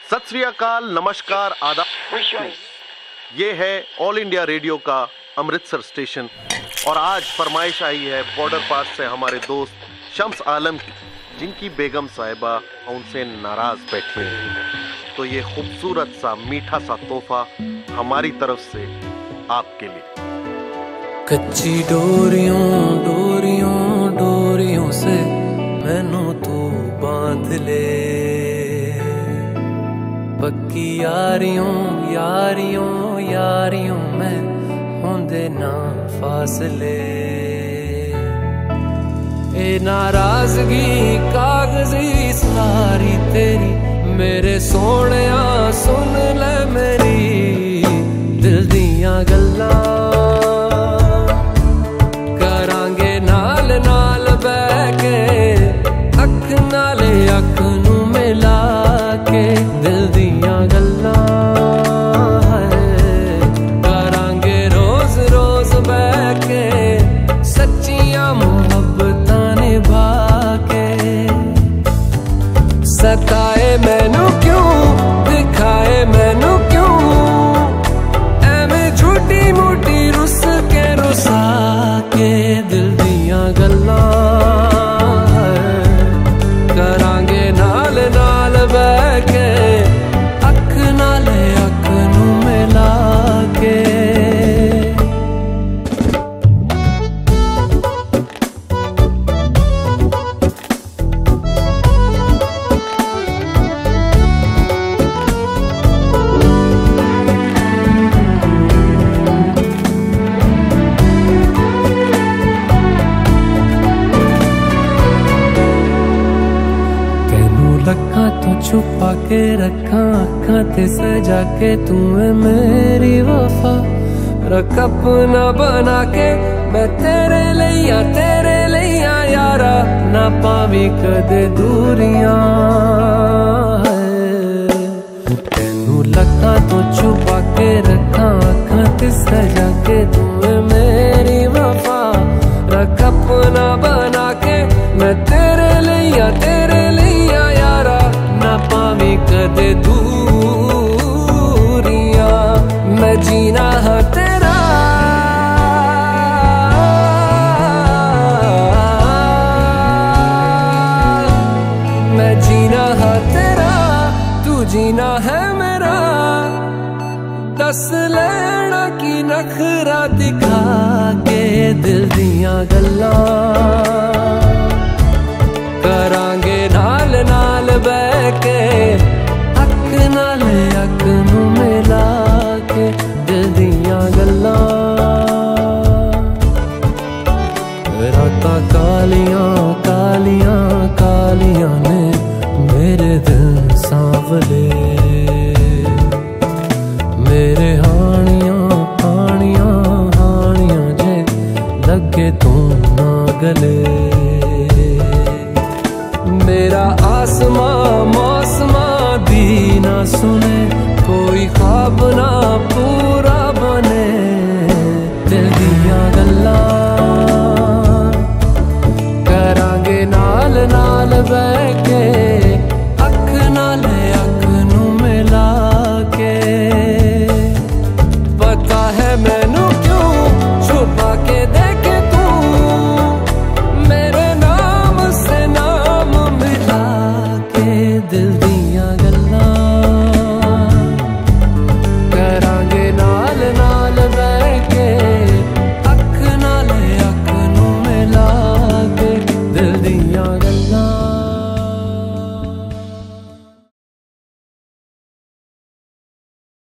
सत श्री अकाल, नमस्कार, आदाब। ये है ऑल इंडिया रेडियो का अमृतसर स्टेशन और आज फरमाइश आई है बॉर्डर पास से हमारे दोस्त शम्स आलम की, जिनकी बेगम साहिबा उनसे नाराज बैठी हैं। तो ये खूबसूरत सा मीठा सा तोहफा हमारी तरफ से आपके लिए। कच्ची डोरियों डोरियों डोरियों से मैनू तू बांध ले, पक्की यारियों यारियों यारियों में होंदे ना फासले। ए नाराजगी कागजी सारी तेरी, मेरे सोहणिया सुन ले मेरी दिल दियां गल्लां। करांगे नाल नाल बैठ के अख नाले अख नू मिला के दिल दियां गल्लां। करांगे रोज रोज बैठ के सच्चियां मुहब्बतां निभा के। सताए मैनू क्यों, दिखाए मैनू क्यों, एवें झूठी मूठी रुस के रुसा के दिल दियां गल्लां। करांगे नाल नाल बैठ के अख नाले अख नू मिला के। लखा तो छुपा के रखा अखा ते सजा के, तू है मेरी वफा। रख अपना बना के मैं तेरे लिया यारा, ना पावी कदे दूरियां। तेनू लखा तो छुपा के रखा अखा ते सजा के, तू है मेरी वफा। रख अपना बना के मैं तेरे लिया यारा, ना पावी कदे दूरियां। मैं जीना है तेरा, मैं जीना है तेरा, तू जीना है मेरा। दस लेना की नखरा दिखा के दिल दियां गल्लां। करांगे नाल नाल बैठ के अख नाले अख नू मिला के दिल दियां गल्लां। रातां कालियां कालियां कालियां ने मेरे दिल सांवले, मेरे हानियां हानियां हानियां जे लगे तू ना गले। मेरा आसमां मौसमां दी ना सुने, कोई ख्वाब ना पूरा